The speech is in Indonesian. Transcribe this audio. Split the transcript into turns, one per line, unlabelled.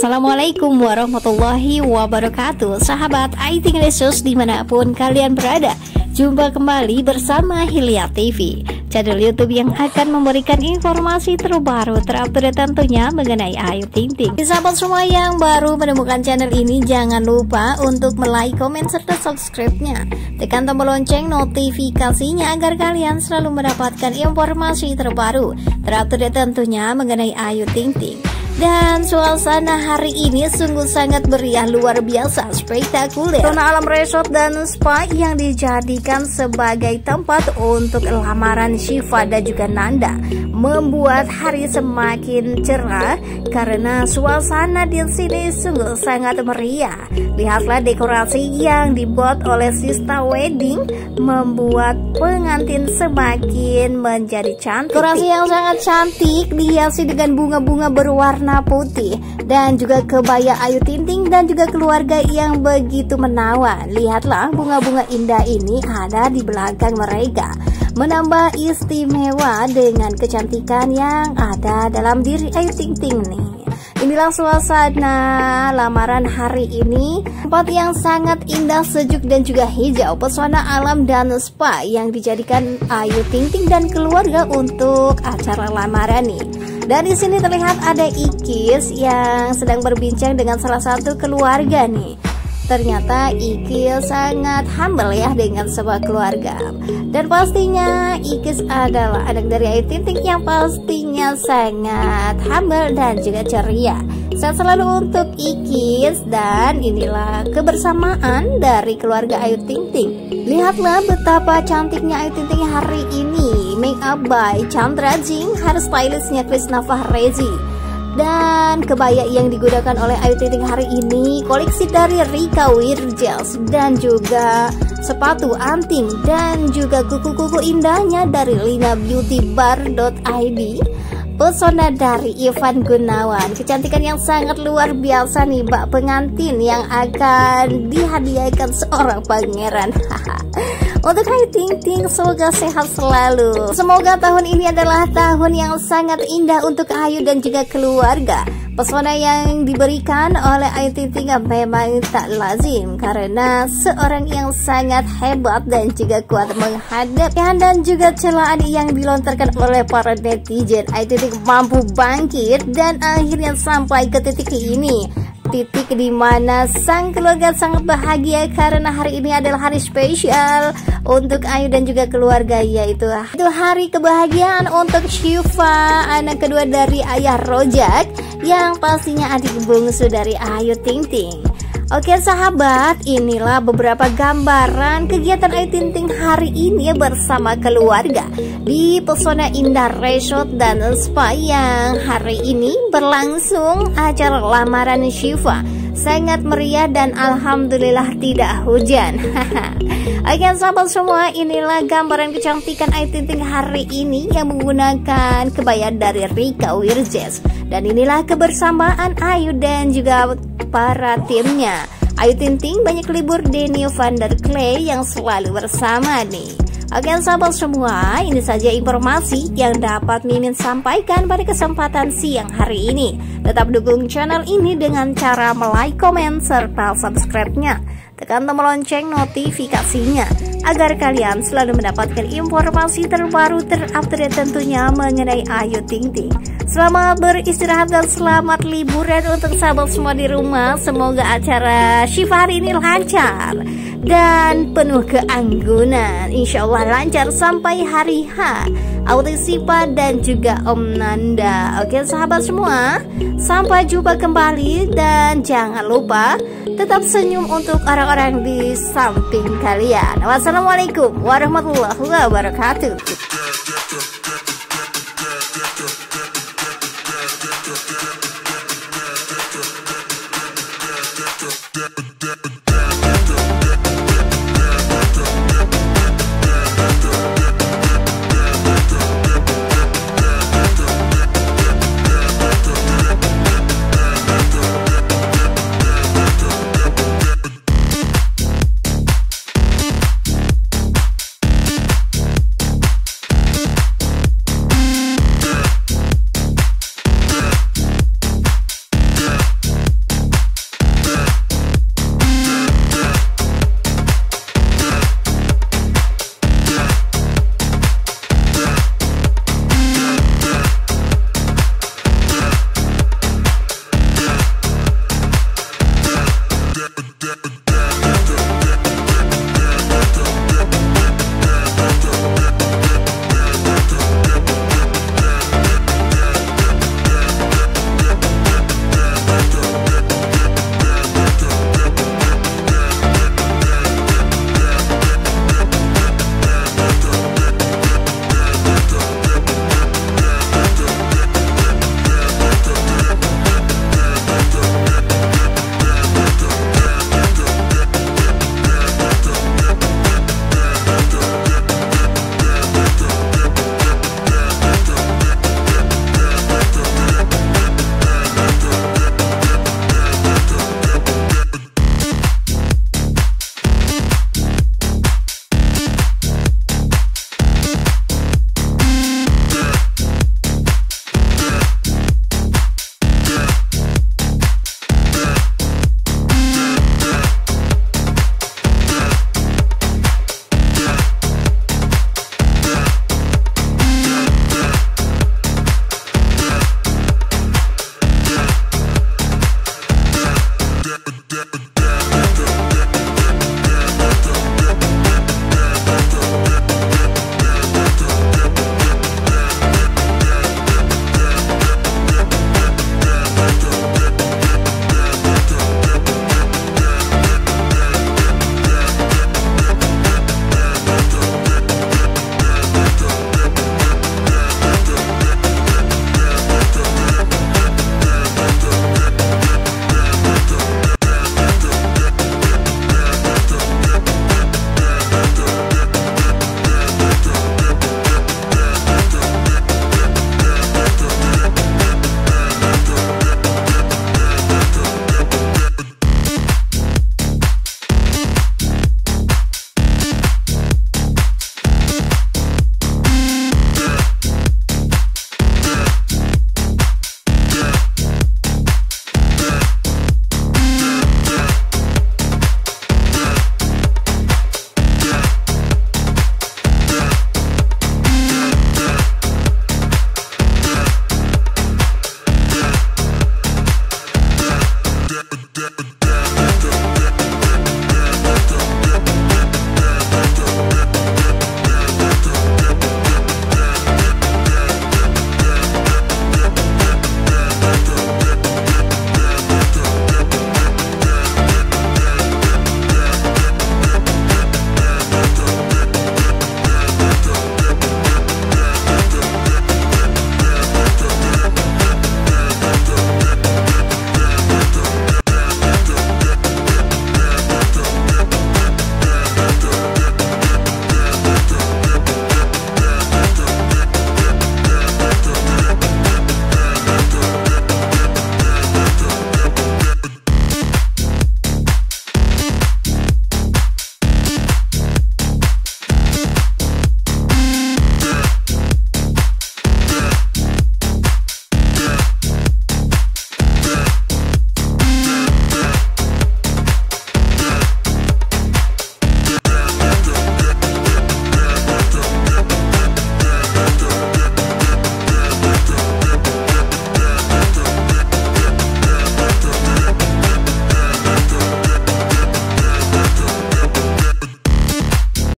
Assalamualaikum warahmatullahi wabarakatuh. Sahabat IT Lesus dimanapun kalian berada, jumpa kembali bersama Hilya TV, channel YouTube yang akan memberikan informasi terbaru terupdate tentunya mengenai Ayu Ting Ting. Sahabat semua yang baru menemukan channel ini, jangan lupa untuk like, komen, serta subscribe-nya. Tekan tombol lonceng notifikasinya agar kalian selalu mendapatkan informasi terbaru terupdate tentunya mengenai Ayu Ting Ting. Dan suasana hari ini sungguh sangat meriah, luar biasa, spektakuler. Zona alam resort dan spa yang dijadikan sebagai tempat untuk lamaran Syifa dan juga Nanda membuat hari semakin cerah karena suasana di sini sungguh sangat meriah. Lihatlah dekorasi yang dibuat oleh Sista Wedding membuat pengantin semakin menjadi cantik. Dekorasi yang sangat cantik dihiasi dengan bunga-bunga berwarna putih dan juga kebaya Ayu Ting Ting dan juga keluarga yang begitu menawan. Lihatlah bunga-bunga indah ini ada di belakang mereka, menambah istimewa dengan kecantikan yang ada dalam diri Ayu Ting Ting nih. Inilah suasana lamaran hari ini, tempat yang sangat indah, sejuk dan juga hijau, pesona alam dan spa yang dijadikan Ayu Ting Ting dan keluarga untuk acara lamaran nih. Dan di sini terlihat ada Ikis yang sedang berbincang dengan salah satu keluarga nih. Ternyata Ikis sangat humble ya dengan sebuah keluarga. Dan pastinya Ikis adalah anak dari Ayu Ting Ting yang pastinya sangat humble dan juga ceria. Sehat selalu untuk Ikis. Dan inilah kebersamaan dari keluarga Ayu Ting Ting. Lihatlah betapa cantiknya Ayu Ting Ting hari ini. Make up by Chandra Jing, hairstylistnya Krishna Fahrezi. Dan kebaya yang digunakan oleh Ayu Ting Ting hari ini koleksi dari Rika Wirjas, dan juga sepatu anting dan juga kuku-kuku indahnya dari linabeautybar.id. Pesona dari Ivan Gunawan, kecantikan yang sangat luar biasa nih mbak pengantin yang akan dihadiahkan seorang pangeran. Untuk Ayu Ting Ting, semoga sehat selalu. Semoga tahun ini adalah tahun yang sangat indah untuk Ayu dan juga keluarga. Pesona yang diberikan oleh Ayu Ting Ting memang tak lazim karena seorang yang sangat hebat dan juga kuat menghadapi dan juga celaan yang dilontarkan oleh para netizen. Ayu Ting Ting mampu bangkit dan akhirnya sampai ke titik ini. Titik di mana sang keluarga sangat bahagia karena hari ini adalah hari spesial untuk Ayu dan juga keluarga, yaitu itu hari kebahagiaan untuk Syifa, anak kedua dari ayah Rojak yang pastinya adik bungsu dari Ayu Ting Ting. Oke sahabat, inilah beberapa gambaran kegiatan Ayu Ting Ting hari ini bersama keluarga di Pesona Indah Resort dan Spa yang hari ini berlangsung acara lamaran Syifa. Sangat meriah dan alhamdulillah tidak hujan. Oke sahabat semua, inilah gambaran kecantikan Ayu Ting Ting hari ini yang menggunakan kebaya dari Rika Wirjas. Dan inilah kebersamaan Ayu dan juga para timnya. Ayu Ting Ting banyak libur di New Vanderklay yang selalu bersama nih. Oke sahabat semua, ini saja informasi yang dapat Mimin sampaikan pada kesempatan siang hari ini. Tetap dukung channel ini dengan cara like, komen, serta subscribe-nya. Tekan tombol lonceng notifikasinya agar kalian selalu mendapatkan informasi terbaru terupdate tentunya mengenai Ayu Ting Ting. Selamat beristirahat dan selamat liburan untuk sahabat semua di rumah. Semoga acara Syifa hari ini lancar dan penuh keanggunan. Insya Allah lancar sampai hari H. Autisipa dan juga Om Nanda. Oke sahabat semua, sampai jumpa kembali dan jangan lupa tetap senyum untuk orang-orang di samping kalian. Wassalamualaikum warahmatullahi wabarakatuh.